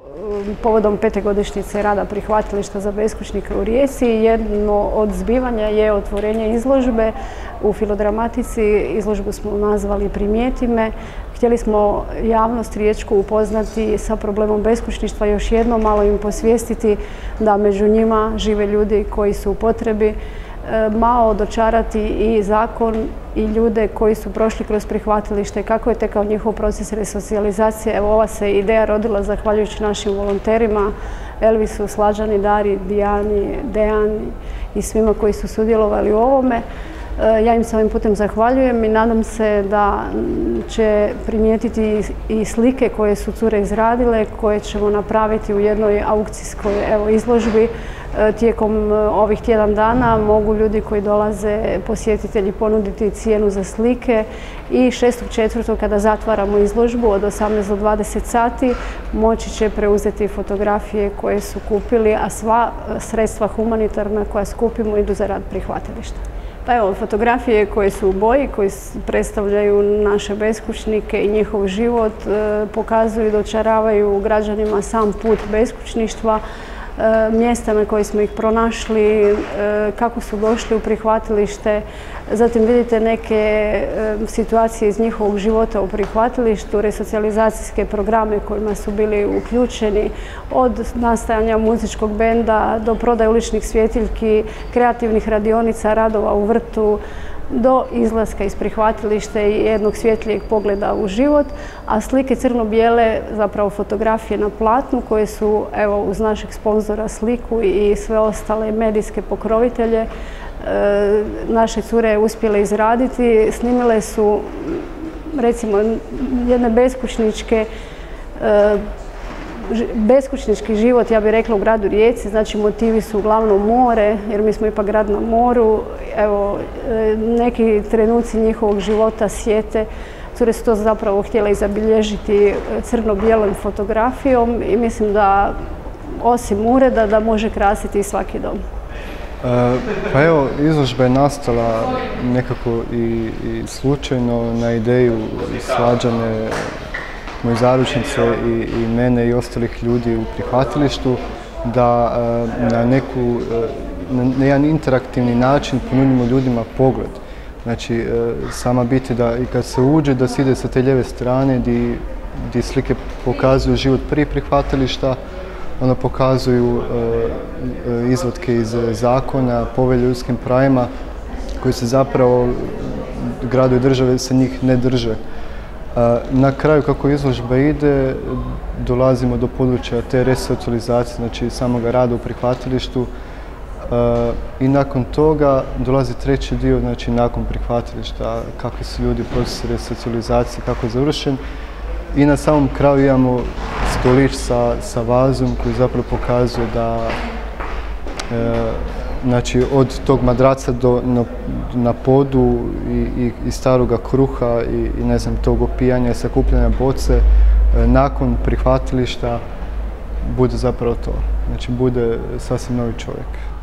povodom 5. godišnjice rada prihvatilišta za beskućnike u Rijeci. Jedno od zbivanja je otvorenje izložbe u Filodramatici. Izložbu smo nazvali Primijeti me. Htjeli smo javnost riječku upoznati sa problemom beskućništva, još jednom malo im posvijestiti da među njima žive ljudi koji su u potrebi, malo dočarati i zakon i ljude koji su prošli kroz prihvatilište, kako je tekao njihov proces resocijalizacije. Evo, ova se ideja rodila zahvaljujući našim volonterima, Elvisu, Slađani, Dari, Dijani, Dejani i svima koji su sudjelovali u ovome. Ja im se ovim putem zahvaljujem i nadam se da će primijetiti i slike koje su cure izradile, koje ćemo napraviti u jednoj aukcijskoj izložbi. Tijekom ovih tjedan dana mogu ljudi koji dolaze, posjetitelji, ponuditi cijenu za slike i 6.4. kada zatvaramo izložbu od 18 do 20 sati moći će preuzeti fotografije koje su kupili, a sva sredstva humanitarna koja skupimo idu za rad prihvatilišta. Pa evo, fotografije koje su u boji, koje predstavljaju naše beskućnike i njihov život, pokazuju i dočaravaju građanima sam put beskućništva, mjesta na koje smo ih pronašli, kako su došli u prihvatilište. Zatim vidite neke situacije iz njihovog života u prihvatilištu, resocijalizacijske programe kojima su bili uključeni, od nastajanja muzičkog benda do prodaje uličnih svjetiljki, kreativnih radionica, radova u vrtu, do izlaska iz prihvatilišta i jednog svjetlijeg pogleda u život, a slike crno-bijele, zapravo fotografije na platnu koje su, evo, uz našeg sponzora Sliku i sve ostale medijske pokrovitelje, naše cure uspjele izraditi. Snimile su, recimo, jedne beskućnički život, ja bih rekla, u gradu Rijeci. Znači, motivi su uglavnom more, jer mi smo ipak grad na moru. Evo, neki trenuci njihovog života sjete. Cure su to zapravo htjele i zabilježiti crno-bijelom fotografijom i mislim da, osim ureda, da može krasiti i svaki dom. Pa evo, izložba je nastala nekako i slučajno na ideju Slađane, moje zaručnice i mene i ostalih ljudi u prihvatilištu, da na jedan interaktivni način ponudimo ljudima pogled. Znači, sama biti da i kad se uđe, da se ide sa te lijeve strane gdje slike pokazuju život prije prihvatilišta, ono pokazuju izvatke iz zakona, povelje o ljudskim pravima, koji se zapravo gradu i države se njih ne drže. Na kraju, kako izložba ide, dolazimo do područja te resocijalizacije, znači samoga rada u prihvatilištu, i nakon toga dolazi treći dio, znači nakon prihvatilišta, kakvi su ljudi, proces resocijalizacije, kako je završen. I na samom kraju imamo stolić sa vazom koji zapravo pokazuje da znači od tog madraca na podu i staroga kruha i ne znam, tog opijanja i sakupljanja boce, nakon prihvatilišta bude zapravo to. Znači bude sasvim novi čovjek.